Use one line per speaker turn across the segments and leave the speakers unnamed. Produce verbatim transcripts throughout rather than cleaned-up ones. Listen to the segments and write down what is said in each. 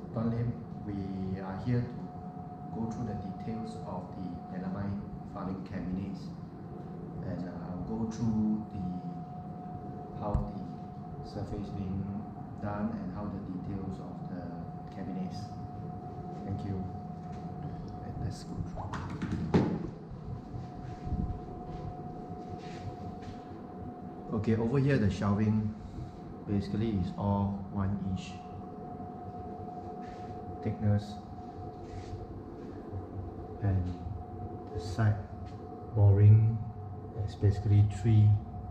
Tuan Lim. We are here to go through the details of the melamine filing cabinets, and uh, I'll go through the how the surface being done and how the details of the cabinets. Thank you. And let's go through. Okay, over here the shelving basically is all one inch thickness, and the side boring is basically three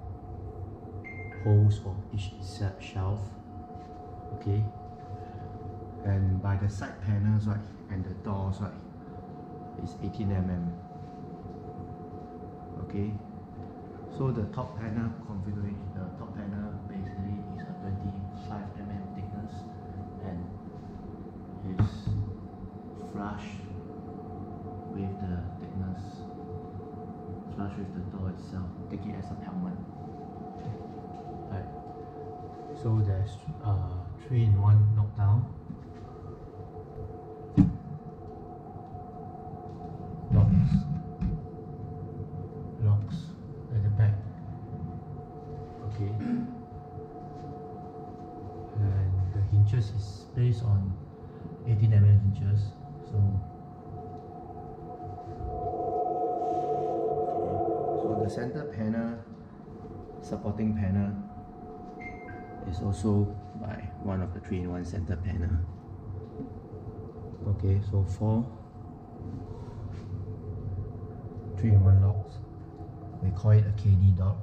holes for each set shelf. Okay, and by the side panels, right, and the doors, right, is eighteen millimeters. Okay, so the top panel configuration, the top panel basically is a twenty-five millimeter thickness and is flush with the thickness, flush with the door itself. Take it as a helmet. Right. So there's uh, three in one knockdown. Locks. Locks at the back. Okay. And the hinges is based on eighteen millimeter hinges. So, so the center panel, supporting panel, is also by one of the three in one center panel. Okay, so four three in one locks. We call it a K D locks.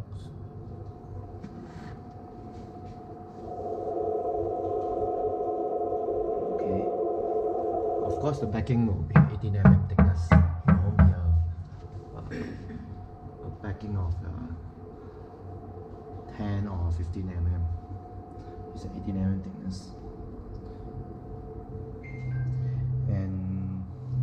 Okay. Of course, the backing will be eighteen millimeter thickness. It won't be a, a, a backing of uh, ten or fifteen millimeter. It's an eighteen millimeter thickness. And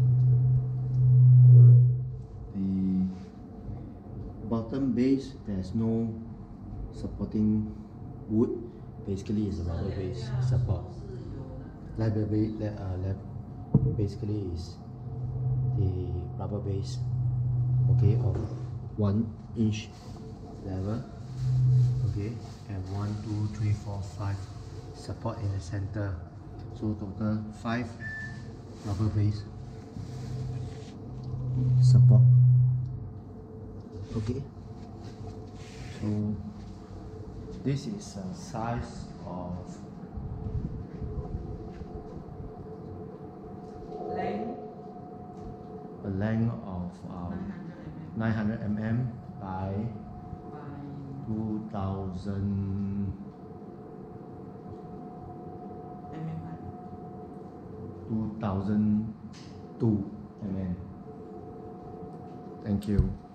the bottom base, there's no supporting wood. Basically, it's a rubber base support. Leather base, uh, basically is the rubber base, okay, of one inch level. Okay, and one, two, three, four, five support in the center. So total five rubber base support. Okay, so this is a size of
length
a length of um, nine hundred millimeters by two thousand two thousand two millimeters. Thank you.